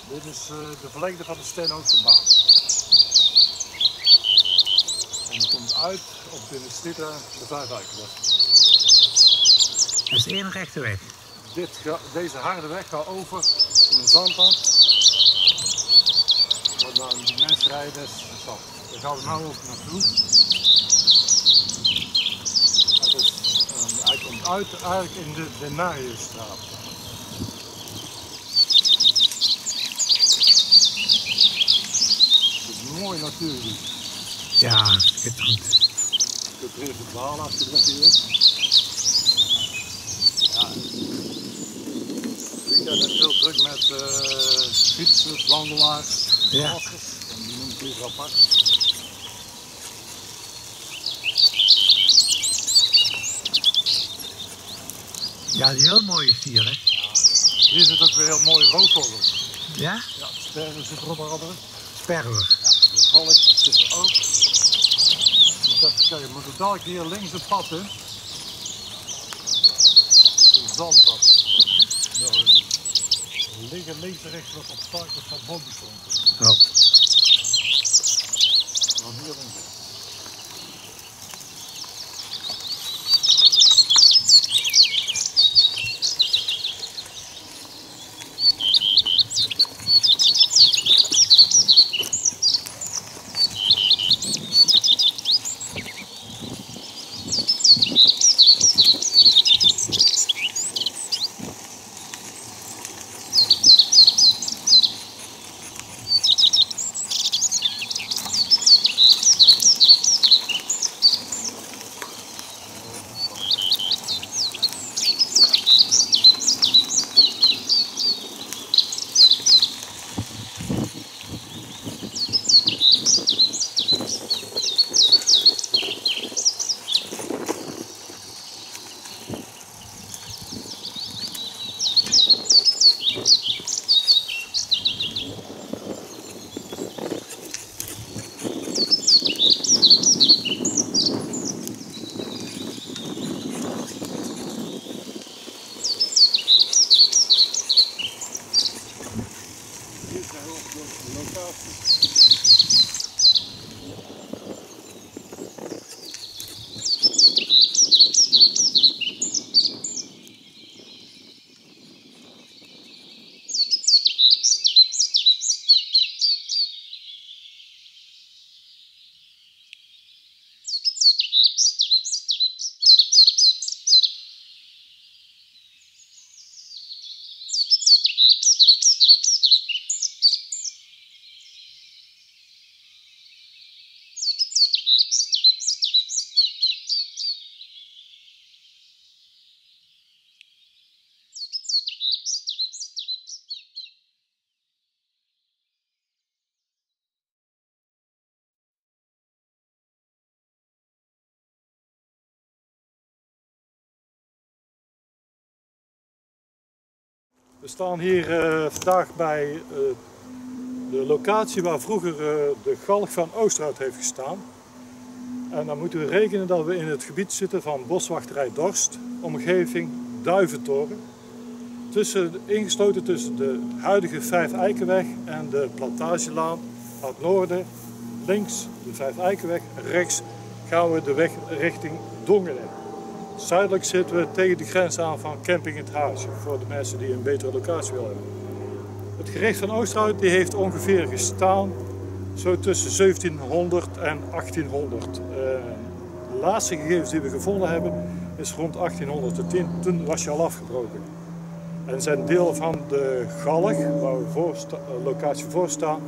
Dit is de verlengde van de Steenhoofdbaan. En die komt uit op de Stita de Vijfijkenweg. Dat is één rechte weg. Deze harde weg gaat over in een zandpad. Waar dan die mensen rijden, is zand. Daar gaan we nu ook naartoe. Hij komt uit eigenlijk in de Denariusstraat. Het is mooi natuurlijk. Ja, schitterend. Je kunt even het verhaal als je de weg hier is. Ja, het weekend is heel druk met fietsers, wandelaars, walkers. En die noem ik even apart. Ja, die heel mooi is hier, hè? Ja. Hier zit ook weer heel mooi roofvogel. Ja? Ja, de sperwer zit er onder andere. Sperwer. Ja, de valk zit er ook. Je moet er dadelijk hier links het pad in. Een zandpad. Er liggen links en rechts wat obstakels van boombestand. Oh. Dan hier links. We staan hier vandaag bij de locatie waar vroeger de galg van Oosterhout heeft gestaan. En dan moeten we rekenen dat we in het gebied zitten van boswachterij Dorst, omgeving Duiventoren. Ingesloten tussen de huidige Vijfijkenweg en de Plantagelaan. Aan het noorden, links de Vijfijkenweg, rechts gaan we de weg richting Dongeren. Zuidelijk zitten we tegen de grens aan van Camping Het Huisje, voor de mensen die een betere locatie willen hebben. Het gerecht van Oosterhout die heeft ongeveer gestaan zo tussen 1700 en 1800. De laatste gegevens die we gevonden hebben is rond 1810, toen was je al afgebroken. En zijn deel van de galg, waar we locatie voor staan,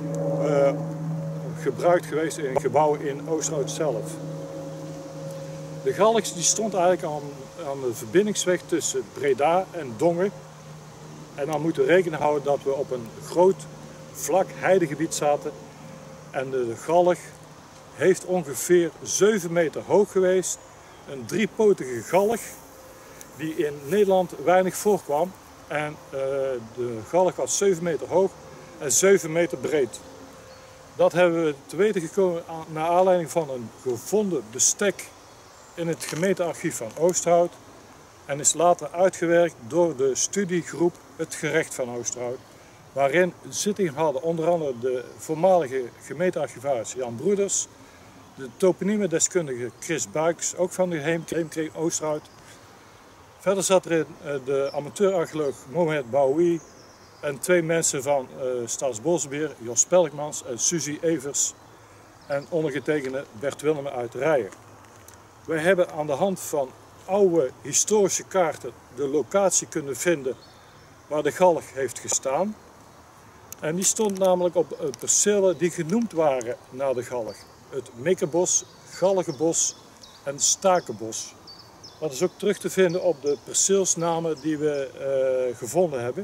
gebruikt geweest in een gebouw in Oosterhout zelf. De galg die stond eigenlijk aan de verbindingsweg tussen Breda en Dongen. En dan moeten we rekening houden dat we op een groot vlak heidegebied zaten. En de galg heeft ongeveer 7 meter hoog geweest. Een driepotige galg die in Nederland weinig voorkwam. En de galg was 7 meter hoog en 7 meter breed. Dat hebben we te weten gekomen naar aanleiding van een gevonden bestek in het gemeentearchief van Oosterhout. En is later uitgewerkt door de studiegroep Het Gerecht van Oosterhout. waarin zitting hadden onder andere de voormalige gemeentearchivaris Jan Broeders, de toponiemendeskundige Chris Buijks, ook van de Heemkring Oosterhout. Verder zat erin de amateurarcheoloog Mohamed Baoui en 2 mensen van Staatsbosbeheer, Jos Pelkmans en Suzy Evers en ondergetekende Bert Willemen uit Rijen. Wij hebben aan de hand van oude historische kaarten de locatie kunnen vinden waar de galg heeft gestaan. En die stond namelijk op percelen die genoemd waren naar de galg. Het Mikkebos, Galgenbos en Stakenbos. Dat is ook terug te vinden op de perceelsnamen die we gevonden hebben.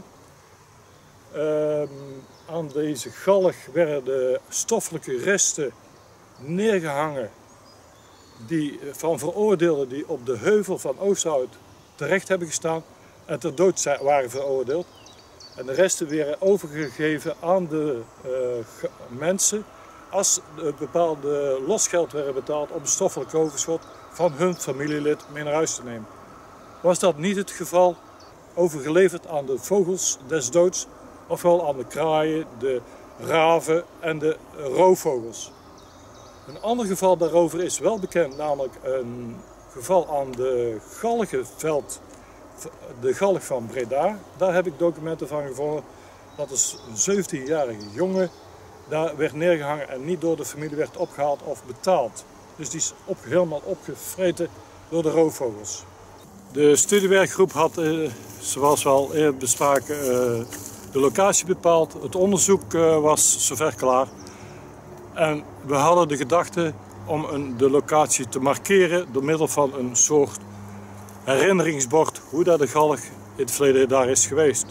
Aan deze galg werden stoffelijke resten neergehangen van veroordeelden die op de heuvel van Oosterhout terecht hebben gestaan en ter dood waren veroordeeld. En de resten werden overgegeven aan de mensen als bepaalde losgeld werden betaald om stoffelijk overschot van hun familielid mee naar huis te nemen. Was dat niet het geval, overgeleverd aan de vogels des doods, ofwel aan de kraaien, de raven en de roofvogels. Een ander geval daarover is wel bekend, namelijk een geval aan de galgenveld, de galg van Breda. Daar heb ik documenten van gevonden. Dat is een 17-jarige jongen. Daar werd neergehangen en niet door de familie werd opgehaald of betaald. Dus die is helemaal opgevreten door de roofvogels. De studiewerkgroep had, zoals we al eerder bespraken, de locatie bepaald. Het onderzoek was zover klaar. En we hadden de gedachte om de locatie te markeren door middel van een soort herinneringsbord hoe dat de galg in het verleden daar is geweest.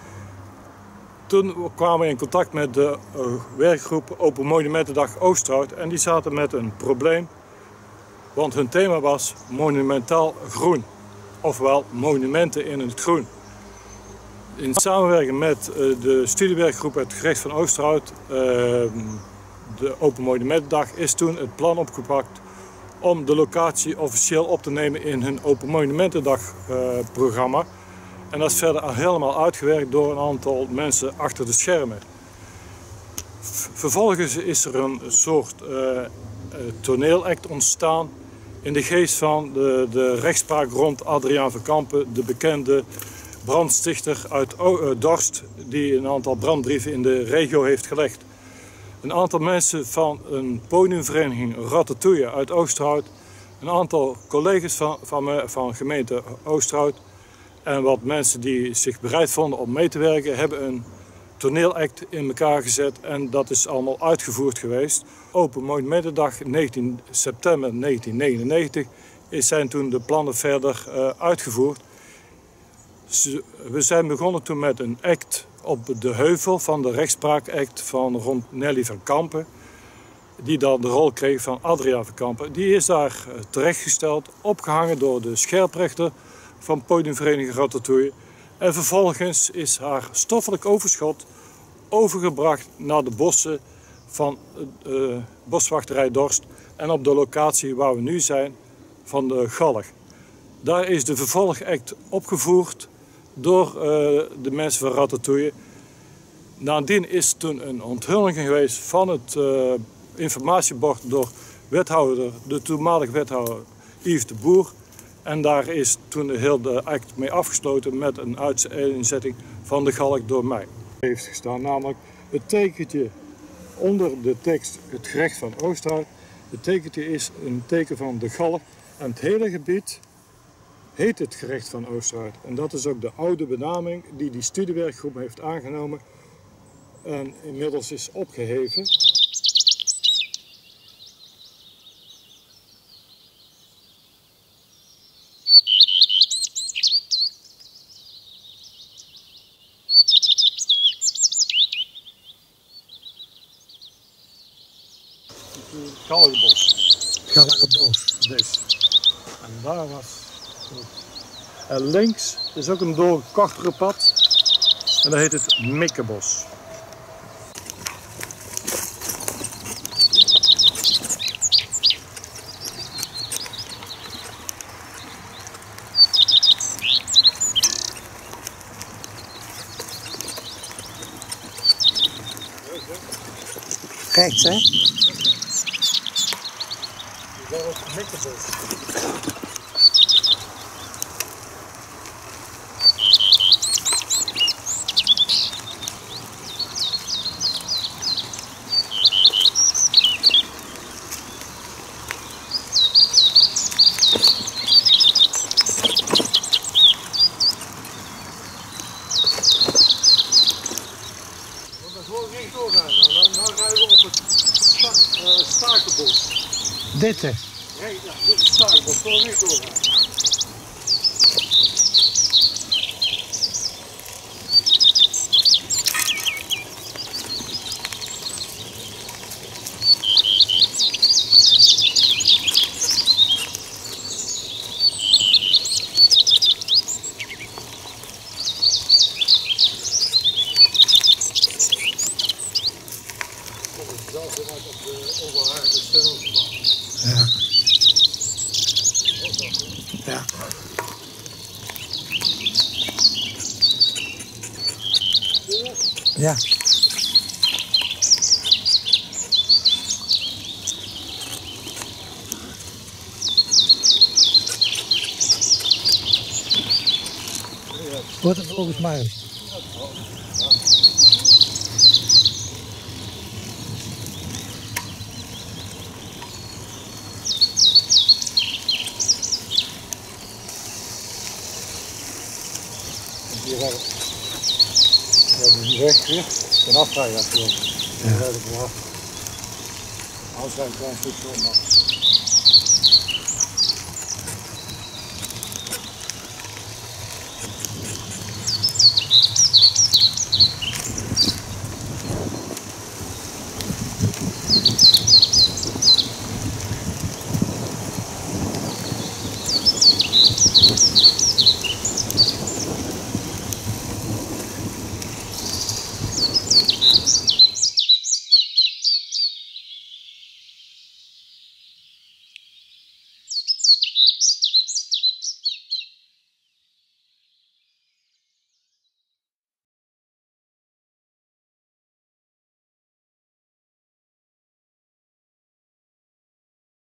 Toen kwamen we in contact met de werkgroep Open Monumentendag Oosterhout en die zaten met een probleem, want hun thema was monumentaal groen, ofwel monumenten in het groen. In samenwerking met de studiewerkgroep het gerecht van Oosterhout, de Open Monumentendag, is toen het plan opgepakt om de locatie officieel op te nemen in hun Open Monumentendag programma. En dat is verder helemaal uitgewerkt door een aantal mensen achter de schermen. Vervolgens is er een soort toneelact ontstaan in de geest van de rechtspraak rond Adriaan van Kampen, de bekende brandstichter uit Dorst, die een aantal brandbrieven in de regio heeft gelegd. Een aantal mensen van een podiumvereniging Ratatouille uit Oosterhout, een aantal collega's van gemeente Oosterhout en wat mensen die zich bereid vonden om mee te werken, hebben een toneelact in elkaar gezet en dat is allemaal uitgevoerd geweest. Open Monumentendag 19 september 1999 zijn toen de plannen verder uitgevoerd. We zijn begonnen toen met een act op de heuvel van de rechtspraakact van rond Nelly van Kampen, die dan de rol kreeg van Adriaan van Kampen. Die is daar terechtgesteld, opgehangen door de scherprechter van podiumvereniging Ratatouille. En vervolgens is haar stoffelijk overschot overgebracht naar de bossen van boswachterij Dorst en op de locatie waar we nu zijn van de galg. Daar is de vervolgact opgevoerd door de mensen van Ratatouille. Nadien is toen een onthulling geweest van het informatiebord door de toenmalige wethouder Yves de Boer. En daar is toen de act mee afgesloten met een uitzetting van de galg door mij. Heeft gestaan namelijk het tekentje onder de tekst het gerecht van Oosterhout. Het tekentje is een teken van de galg en het hele gebied heet het gerecht van Oosterhout. En dat is ook de oude benaming die studiewerkgroep heeft aangenomen en inmiddels is opgeheven. Galgenbos. Galgenbos. Deze. En daar was het. En links is ook een kortere pad. En dat heet het Mikkebos. Rechts, hè? Die zijn ook gemikkerbos. Gewoon rechtdoor gaan. Nou rijden we op het stakenbos. Dit, hè? Nee, ja, dit is het stakenbos. Gewoon rechtdoor gaan. Zelf weer uit op de overharde steenbaan. Ja. Ja. Ja. Wordt het volgens mij? Hier hebben we die weg weer. Een afrijden gewoon. Dan rijden we af. Anders rijden we een klein stukje om.